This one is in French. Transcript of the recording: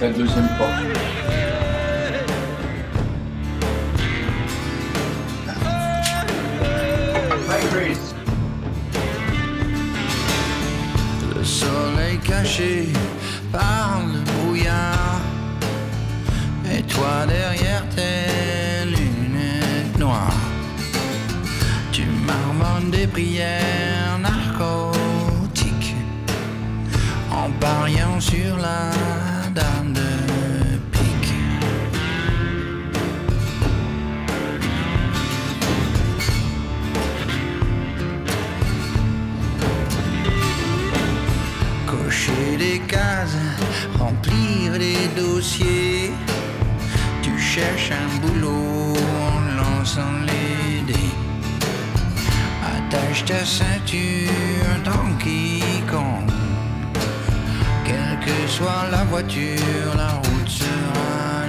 la deuxième porte. Bye, Grace. Le soleil caché par le brouillard, et toi derrière tes lunettes noires, tu marmonnes des prières narcotiques en pariant sur la dame de pique. Cocher des cases, remplir des dossiers, tu cherches un boulot en lançant les dés. Attache ta ceinture Donkey Kong, quelle que soit la voiture, la route sera